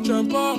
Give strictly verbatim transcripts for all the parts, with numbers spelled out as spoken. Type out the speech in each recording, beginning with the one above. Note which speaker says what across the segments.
Speaker 1: t'appartient pas.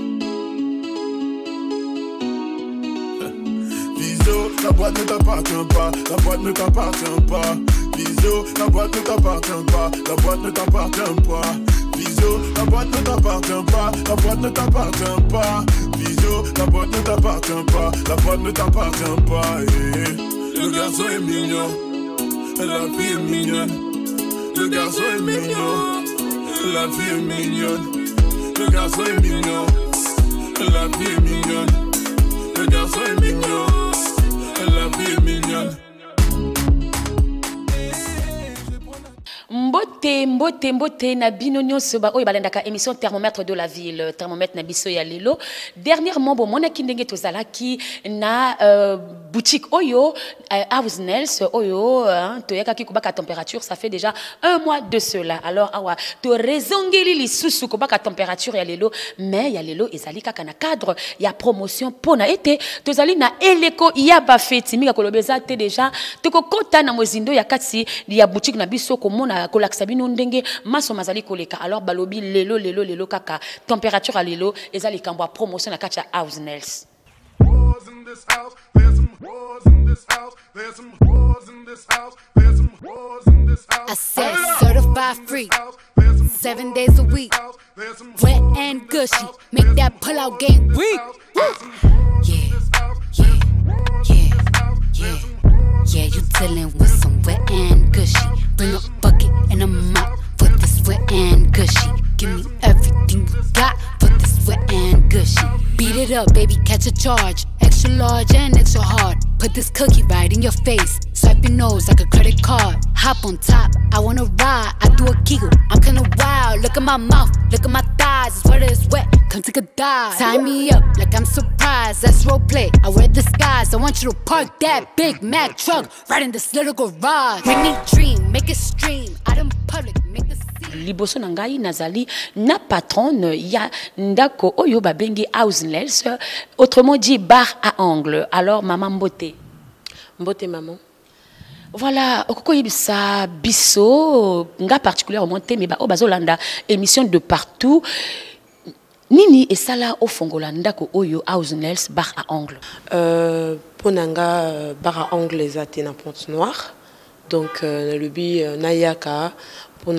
Speaker 1: Viso, ta boîte ne t'appartient pas, ta boîte ne t'appartient pas. Viso, ta boîte ne t'appartient pas, ta boîte ne t'appartient pas. Viso, ta boîte ne t'appartient pas, ta boîte ne t'appartient pas. Viso, ta boîte ne t'appartient pas, ta boîte ne t'appartient pas. Le garçon est mignon, la fille est mignonne. Le garçon est mignon, la fille est mignonne. Le garçon est mignon, la fille est mignonne. Le garçon est mignon, la fille est mignonne.
Speaker 2: Mbote, mbote, mbote, na bino nyonso ba oyo balendaka émission thermomètre de la ville, thermomètre na biso ya lelo. Dernièrement bon mona kindenge tozalaki na euh, boutique oyo euh, House Nels oyo hein, toyaka ki kubaka température, ça fait déjà un mois de cela. Alors awa to rezongeli lisusu kubaka température ya lelo, mais ya lelo ezali kaka na cadre ya promotion pona été tozali na eleko ya ba feti mika kolobeza te déjà toko kota na mozindo ya kati ya boutique na biso komona kolakisa bino ndenge maso mazali koleka. Alors balobi lelo lelo lelo kaka température à lelo ezali kambwa promotion na kati ya House Nels.
Speaker 3: I said certified free, seven days a week, wet and gushy, make that pull out game weak. Yeah, yeah, yeah, yeah, yeah, you dealing with some wet and gushy. Bring a bucket and a mop for this wet and gushy. Give me everything you got for this wet and gushy. Beat it up, baby, catch a charge. Extra large and extra hard. Put this cookie right in your face. Swipe your nose like a credit card. Hop on top, I wanna ride. I do a giggle, I'm kinda wild. Look at my mouth, look at my thighs. It's wet, it's wet, come take a dive. Tie me up like I'm surprised, that's role play. I wear disguise, I want you to park that Big Mac truck right in this little garage. Make me dream, make it stream. Out in public, make the scene.
Speaker 2: Liboso nangai nazali na patronne ya ndako oyo babengi House Nels, autrement dit bar à angle. Alors maman Mbote.
Speaker 4: Mbote maman.
Speaker 2: Voilà, okoko yebisa biso nga particulièrement te mais ba o bazolanda émission de partout. Nini esala ofongola ndako oyo House Nels bar à angle.
Speaker 4: Euh ponanga bar à angle les até na Pointe-Noire. Donc euh, le bi euh, nayaka pour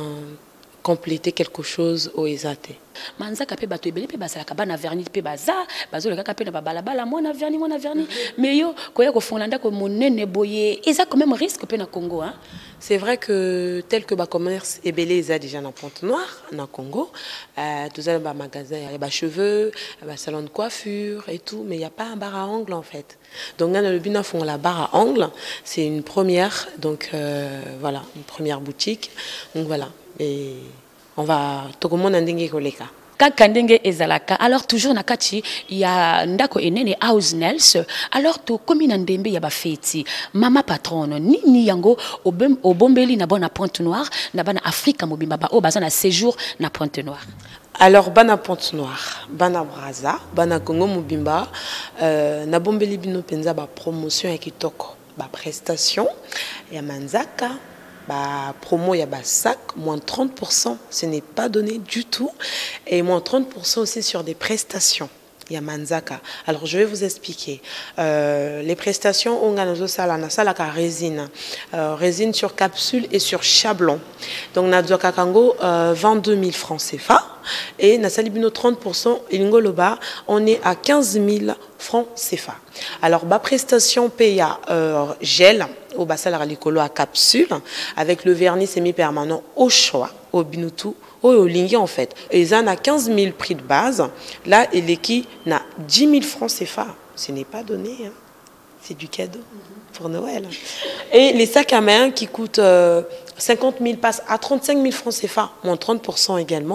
Speaker 4: compléter quelque chose au Ezate.
Speaker 2: Manzaka pe bato ebele pe bazalaka bana vernis pe baza bazoleka ka pe na balabala mona vernis mona vernis mais yo koya ko fongola ndako monene boye eza quand même risque pe na Congo hein.
Speaker 4: C'est vrai que tel que ba commerce ebele eza déjà na Pointe-Noire na Congo, euh tous les ba magasins il y a ba cheveux, ba salon de coiffure et tout, mais il y a pas un bar à angle en fait. Donc là le bina font la bar à angle, c'est une première donc euh, voilà, une première boutique. Donc voilà. Et on va tout le monde ndenge koleka.
Speaker 2: Kakandenge ezalaka. Alors toujours na kati ya ndako enene House Nels. Alors to komi na ndembe ya ba feti. Mama patronne nini yango obombeli na bona Pointe-Noire na bana Afrika mobimba ba o baza na séjour na Pointe-Noire.
Speaker 4: Alors bana Pointe-Noire, bana Braza, bana Congo mobimba euh, na bombeli bino penza ba promotion ya kitoko, ba prestation ya manzaka. Bah, promo, il y a bah, sac, moins trente pour cent, ce n'est pas donné du tout. Et moins trente pour cent aussi sur des prestations. Il y a Manzaka. Alors, je vais vous expliquer. Euh, les prestations, on a nos salana, salaka résine. Euh, résine sur capsule et sur chablon. Donc, Nadzo Kakango, euh, vingt-deux mille francs C F A. Et Nasalibino, trente pour cent. Et Ngoloba, on est à quinze mille francs C F A. Alors, ma prestation paye à euh, gel, au basal ralicolo à capsule, avec le vernis semi-permanent au choix, au binutu, au lingui en fait. Et ça a quinze mille prix de base. Là, et l'équipe n'a dix mille francs C F A. Ce n'est pas donné, hein. C'est du cadeau pour Noël. Et les sacs à main qui coûtent euh, cinquante mille passent à trente-cinq mille francs C F A, moins trente pour cent également.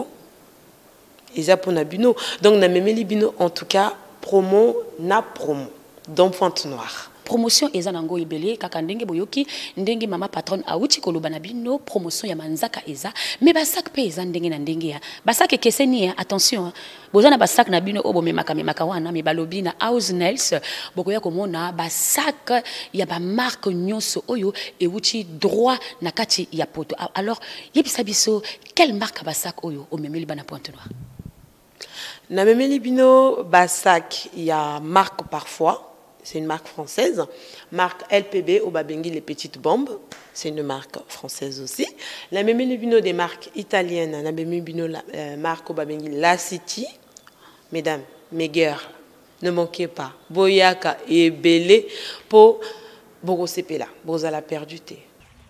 Speaker 4: Et ça pour Nabino. Donc, na même Bino, en tout cas, promo, na promo, dans Pointe-Noire.
Speaker 2: Promotion eza nango ibele kaka ndenge boyoki ndenge mama patronne awuti koloba na bino promotion ya manzaka eza mais basak pe eza ndenge na ndenge ya basak ekeseni ya attention bozana basak na bino obo memaka memaka wana me balobi na House Nels bokoya komona basak ya ba marque nyonso oyo ewuti droit na kati ya poto. Alors yebisa biso quelle marque basak oyo o memeli bana Pointe-Noire?
Speaker 4: Na memeli bino basak, il y a marque parfois, c'est une marque française, marque L P B au babengi les petites bombes, c'est une marque française aussi. La memeli bino des marques italiennes, na memeli bino la euh, marque au babengi La City. Mesdames, mes girls, ne manquez pas. Boyaka et Belé pour Bogo Sepela, Bozala perdu thé.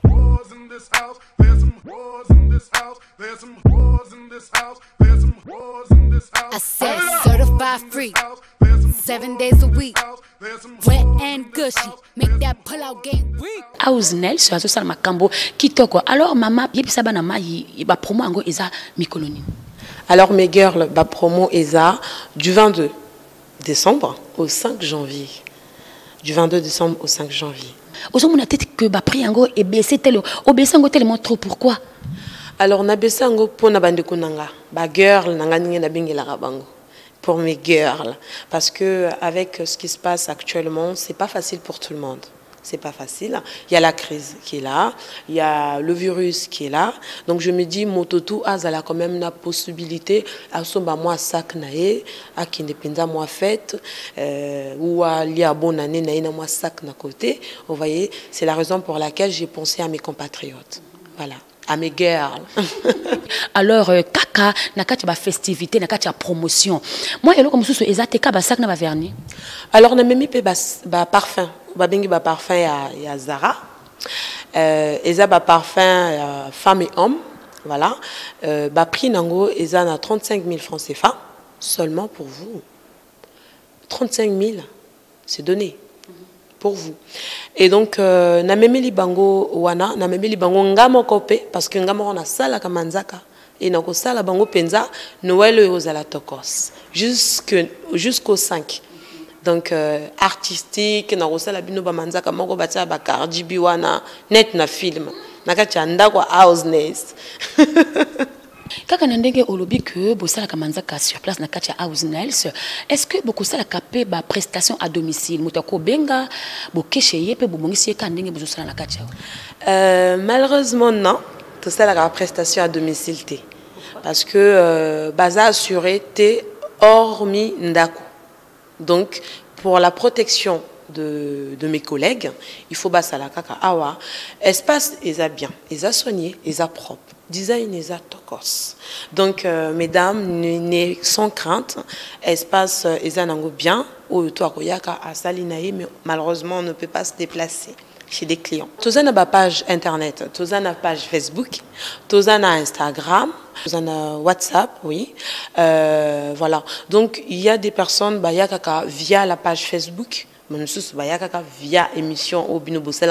Speaker 3: I said certified free, seven days a week, wet and gushy, make that pull out game weak.
Speaker 2: House Nels sur la makambo kitoko. Alors maman, yebisa bana mai ba promo ango eza mikoloni.
Speaker 4: Alors mes girls, ba promo eza du vingt-deux décembre au cinq janvier. Du vingt-deux décembre au cinq janvier.
Speaker 2: Ozo mona tête que ba prix ango et baissé tel au baissé ango tellement trop, pourquoi?
Speaker 4: Alors na baissé ango pour na bande kunanga. Ba girl nanga ninge na bingela rabango. Pour mes girls, parce que avec ce qui se passe actuellement, c'est pas facile pour tout le monde. C'est pas facile. Il y a la crise qui est là, il y a le virus qui est là. Donc je me dis, mototou azala quand même la possibilité à somba moi sac nae, à qui dépenda moi fête, euh, ou à lia bonne année nae na moi sac na côté. Vous voyez, c'est la raison pour laquelle j'ai pensé à mes compatriotes. Voilà. À mes girls.
Speaker 2: Alors, euh, kaka, na kati ba festivité, na kati ba promotion. Moi, et là, comme ça, ezate ka ba sac na ba vernis.
Speaker 4: Alors, na memi pe ba, ba parfum. Ba bengi ba parfum ya, ya Zara. Euh, eza ba parfum ya femme et homme. Voilà. Euh, ba prix nango, eza na trente-cinq mille francs C F A. Seulement pour vous. trente-cinq mille, c'est donné. Pour vous. Et donc, euh, na memeli bango wana, na memeli bango ngamo kopé, parce que ngamo on a sala kamanzaka, et na ko sala bango penza, Noël aux ala tokos, jusqu'au cinq. Donc, euh, artistique, na ko sala bino ba manzaka, moko batia ba Cardi B wana, net na film, na katia ndako houseness.
Speaker 2: Kaka nandenge olobi que bosala kamanzaka sur place na katia House Nels, est-ce que beaucoup ça la capé ba prestation à domicile mutako benga bo kesheye pe bo mongisi ka ndenge bo sala na katia?
Speaker 4: Euh malheureusement non, tout ça la prestation à domicile té. Parce que euh, baza assuré té hormis ndako. Donc pour la protection de, de mes collègues, il faut basala kaka awa espace eza bien, eza soigné, eza propre. Design est à tokos. Donc, euh, mesdames, n'est sans crainte. Espace est à bien. Ou toi, koyaka à salinaï, mais malheureusement, on ne peut pas se déplacer chez des clients. Tous en a page internet, tous en a page Facebook, tous en a Instagram, tous en a WhatsApp, oui. Euh, voilà. Donc, il y a des personnes, bah, yaka via la page Facebook. Via émission au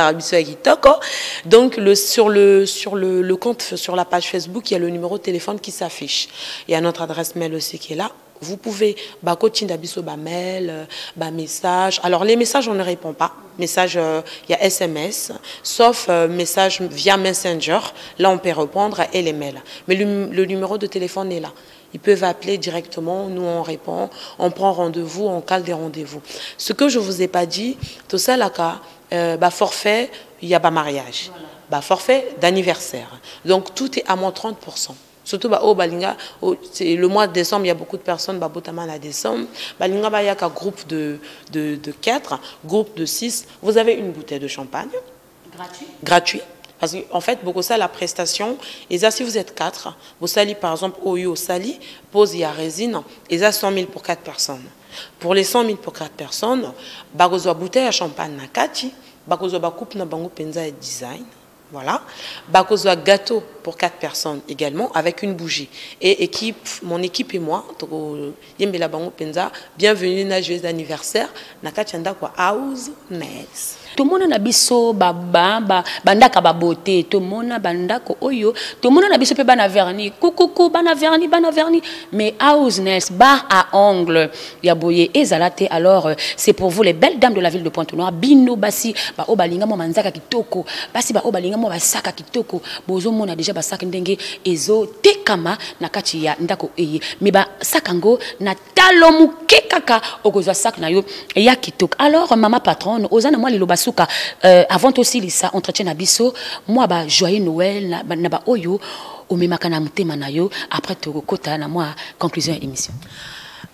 Speaker 4: donc le, sur, le, sur le, le compte, sur la page Facebook, il y a le numéro de téléphone qui s'affiche. Il y a notre adresse mail aussi qui est là. Vous pouvez bah, bah, mail, bah, message. Alors les messages, on ne répond pas. Message, euh, il y a S M S, sauf euh, message via Messenger. Là, on peut répondre et les mails. Mais le, le numéro de téléphone est là. Ils peuvent appeler directement, nous on répond, on prend rendez-vous, on cale des rendez-vous. Ce que je ne vous ai pas dit, tout ça là, euh, bah, forfait, il y a pas mariage. Voilà. Bah, forfait d'anniversaire. Donc tout est à moins trente pour cent. Surtout bah, au Balinga, le mois de décembre, il y a beaucoup de personnes, bah, Botaman à décembre. Balinga, bah, il y a qu'un groupe de, de, de quatre, groupe de six. Vous avez une bouteille de champagne. Gratuit. Gratuit. Parce qu'en fait, beaucoup ça, la prestation, et ça, si vous êtes quatre, vous salez par exemple au Yo Sali, pose il y a résine, et ça, cent mille pour quatre personnes. Pour les cent mille pour quatre personnes, bagozo bouteille à champagne na kati, bagozo ba coupe na bango penza et design. Voilà. Bakozo gâteau pour quatre personnes également avec une bougie. Et équipe, mon équipe et moi, Yembela Bango Penza, bienvenue na joyeux anniversaire, Nakachanda kwa House Nels.
Speaker 2: Tout le monde a biso baba ba bandaka ba beauté, tout le monde a bandako oyo, tout le monde a biso pe bana vernis, coucou bana vernis, bana vernis, mais House Nels bar à ongles, yaboye et zalate. Alors c'est pour vous les belles dames de la ville de Pointe-Noire, bino basi ba obalinga mo manzaka kitoko, basi ba obalinga mo basaka kitoko, bozo mona déjà basaka ndenge ezo tekama na kati ya ndako eye, mais ba sakango na talomu kekaka okozwa sak na yo ya kitoko. Alors maman patronne ozana moi lilo basuka euh, avant aussi lisa entretien na biso moi ba joyeux Noël na, na ba oyo omemaka na mutema na yo après to kota na moi conclusion émission.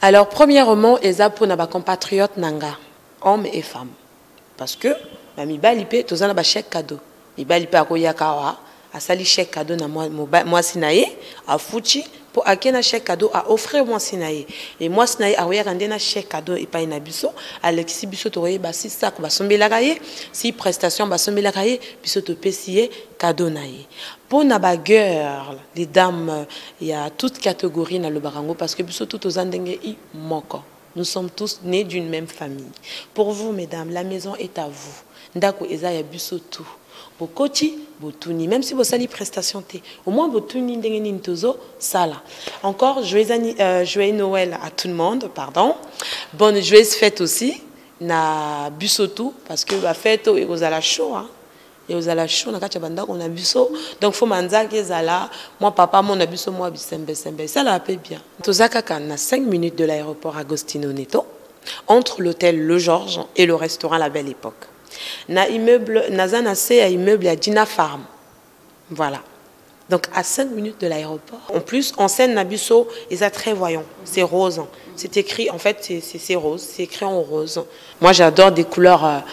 Speaker 4: Alors, premièrement, eza pour na ba compatriotes nanga, hommes et femmes. Parce que, ma mibali pe, tozana ba chèque cadeau. Mibali pe akoya kawa, a sali chèque cadeau na moi, moi sinaye, a fouchi, pour akena chèque cadeau, a offrir moi sinaye. Et moi sinaye, a oya kandena chèque cadeau, et pas une abisso, Alexis biso toye, ba si sac, ba sombe la gaye, si prestation, ba sombe la gaye, biso to pesiye, cadeau naye. Pour na girl, les dames, il y a toute catégorie dans le barango, parce que biso tout aux andenge i moko. Nous sommes tous nés d'une même famille. Pour vous, mesdames, la maison est à vous. Ndako eza ya biso tout. Bokoti, botuni. Même si vous avez prestation, au moins botuni ndengeni ntozo sala. Encore, joyeux, euh, joyeux Noël à tout le monde, pardon. Bonne joyeuse fête aussi. Na biso tout, parce que la fête, et vous allez chaud, hein. Et vous allez chaud, on a biso. Donc, il faut manza que zala. Moi, papa, mon abiso, moi, bisembe, sembe. Ça l'a fait bien. Tozaka na cinq minutes de l'aéroport Agostino Neto, entre l'hôtel Le Georges et le restaurant La Belle Époque. Na immeuble, nazana c'est à immeuble à Dina Farm. Voilà. Donc à cinq minutes de l'aéroport. En plus, en scène Nabusso, ils sont très voyants. C'est rose. C'est écrit, en fait, c'est rose. C'est écrit en rose. Moi, j'adore des couleurs, euh,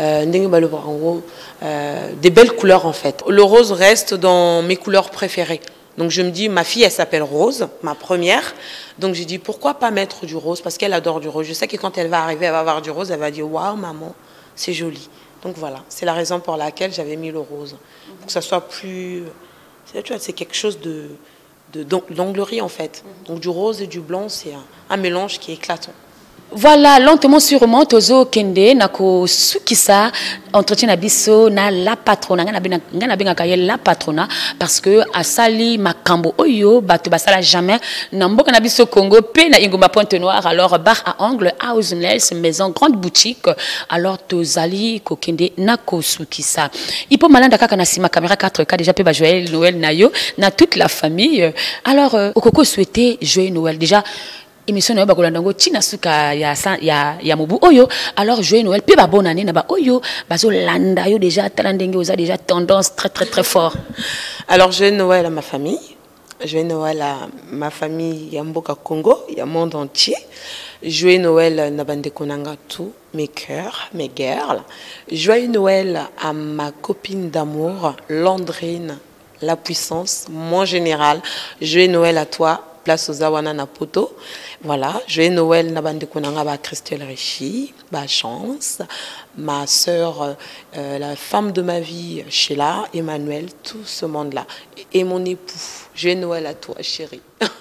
Speaker 4: euh, des belles couleurs en fait. Le rose reste dans mes couleurs préférées. Donc je me dis, ma fille, elle s'appelle Rose, ma première. Donc j'ai dit, pourquoi pas mettre du rose? Parce qu'elle adore du rose. Je sais que quand elle va arriver, elle va avoir du rose, elle va dire, waouh, maman, c'est joli. Donc voilà, c'est la raison pour laquelle j'avais mis le rose. Pour que ça soit plus... C'est quelque chose de, de, d'onglerie en fait. Donc du rose et du blanc, c'est un, un mélange qui est éclatant.
Speaker 2: Voilà, lentement sûrement, Tozo Kende, Nako Sukisa, entretien Abisso, na la patrona, ngana benga kaye la patrona, parce que à Sali Makambo Oyo, Bato Basala jamais, Namboka Nabisso Congo, P na Ingoma Pointe-Noire, alors bar à angle, House Nels, maison, grande boutique, alors Tozali Kokende, Nako Sukisa. Il peut malin d'aka na sima caméra quatre K, déjà Peba Joël, Noël, Nayo, na toute la famille. Alors, Okoko souhaitait joyeux Noël, déjà. Émission Noël bakolandango tina suka ya ya ya mobu oyo alors joyeux Noël pe ba bonne année na ba oyo bazo landa yo déjà talandenge oza déjà tendance très très très fort.
Speaker 4: Alors joyeux Noël à ma famille, joyeux Noël à ma famille Yamboka Congo, ya monde entier. Joyeux Noël na bande konanga tout mes cœurs, mes girls. Joyeux Noël à ma copine d'amour Landrine, la puissance, mon général. Joyeux Noël à toi. Place aux Awana na poto. Voilà, joyeux Noël na bande konanga ba Christelle Richi, ba Chance, ma sœur, euh, la femme de ma vie, Sheila, Emmanuel, tout ce monde-là. Et mon époux. Joyeux Noël à toi, chérie.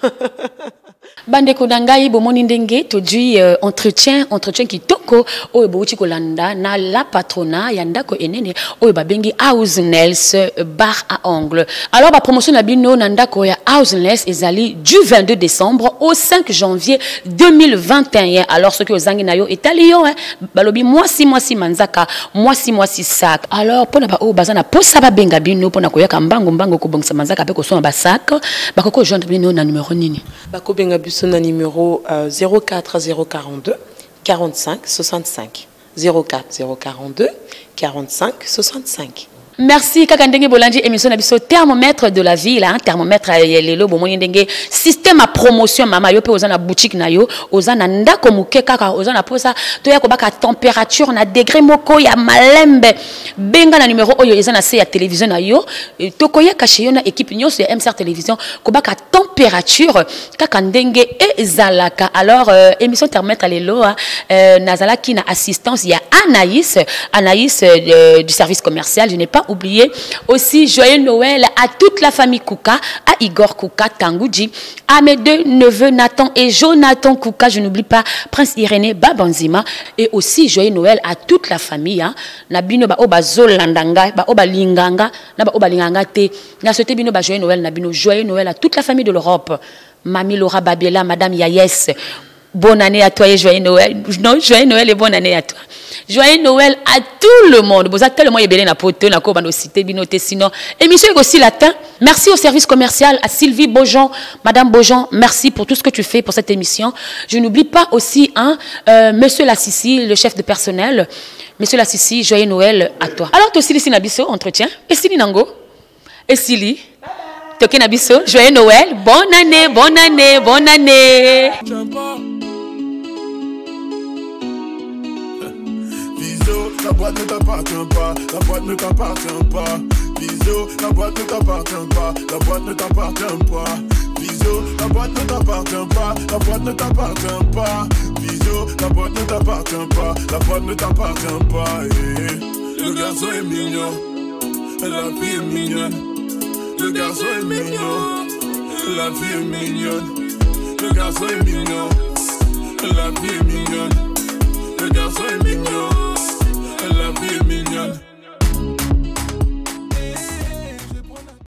Speaker 2: Bande Kodangai, Bomoni Ndenge, Todui, euh, entretien, entretien qui toko, o Bouchi Kolanda, na la patrona, Yandako Enene, o Babengi, House Nels, bar à angle. Alors, la promotion Nabino, Nandako, House Nels, Ezali, du vingt-deux décembre au cinq janvier deux mille vingt et un. Alors, ce que aux Anginayo est à Lyon, hein, Balobi, moi si, moi si, Manzaka, moi si, moi si, sac. Alors, pour na o bazana, pour ça, Benga Bino, pour na koyaka, Mbango, Mbango, Kobongsa, Manzaka, Peko, son basak, Bakoko, Jean Bino, na numéro nini.
Speaker 4: Bako Benga Son numéro euh, zéro quatre zéro quarante-deux quarante-cinq soixante-cinq zéro quatre zéro quarante-deux quarante-cinq soixante-cinq.
Speaker 2: Merci Kakandenge Bolandi, émission Nabiso, thermomètre de la ville, hein, thermomètre yelelo bomoni ndenge, système à promotion mama yo pe ozana boutique na yo, ozana ndako muke kaka ozana posa, to ya kobaka température na degré moko ya malembe. Benga na numéro oyo ezana se ya télévision na yo, to koya kache yo na équipe nyos ya M C R télévision kobaka température Kakandenge ezalaka. Alors euh, émission thermomètre lelo euh, nazalaki na assistance ya Anaïs, Anaïs euh, du service commercial, je n'ai pas oublié aussi joyeux Noël à toute la famille Kouka, à Igor Kouka, Tangoudji, à mes deux neveux Nathan et Jonathan Kouka, je n'oublie pas Prince Irénée Babanzima, et aussi joyeux Noël à toute la famille, hein. Nabino ba oba zolandanga, ba oba linganga, na ba oba linganga te, na souhaité bino ba joyeux Noël, nabino joyeux Noël à toute la famille de l'Europe, Mamie Laura Babiela, Madame Yayes. Bonne année à toi et joyeux Noël. Non, joyeux Noël et bonne année à toi. Joyeux Noël à tout le monde. Vous avez tellement ébélé na poto, na ko bano cité binoté sinon. Émission est aussi latin. Merci au service commercial, à Sylvie Beaujean, Madame Beaujean, merci pour tout ce que tu fais pour cette émission. Je n'oublie pas aussi hein, euh, Monsieur Lassissi, le chef de personnel. Monsieur Lassissi, joyeux Noël à toi. Alors, tu aussi Nabiso, entretien. Et Sili Nango. Et Sili. Toké Nabiso, joyeux Noël. Bonne année, bonne année, bonne année.
Speaker 1: la boîte ne t'appartient pas, la boîte ne t'appartient pas. Visio, la boîte ne t'appartient pas, la boîte ne t'appartient pas. Visio, la boîte ne t'appartient pas, la boîte ne t'appartient pas. Visio, la boîte ne t'appartient pas, la boîte ne t'appartient pas. Le garçon est mignon, la fille est mignonne. Le garçon est mignon, la fille est mignonne. Le garçon est mignon.